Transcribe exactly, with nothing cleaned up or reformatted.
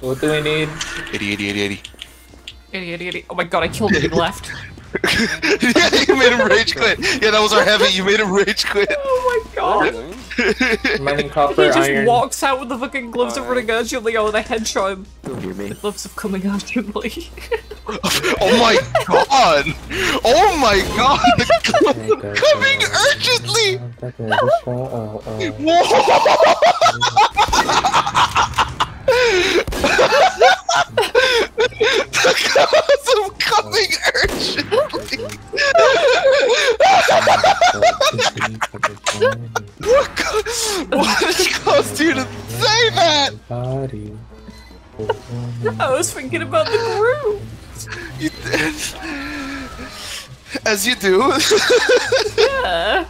What do we need? eighty, eighty, eighty, eighty. Idiot, idiot, idiot. Oh my god, I killed him and left. Yeah, you made him rage quit. Yeah, that was our heavy. You made him rage quit. Oh my god. Mining He copper, just iron. walks out with the fucking gloves of running urgently. Oh, they headshot him. Don't hear me. The gloves of coming urgently. Oh my god! Oh my god! The gloves coming urgently! Oh, oh. The gloves of coming urgently! What, co- what caused you to say that? Body. I was thinking about the group. You did. As you do. Yeah.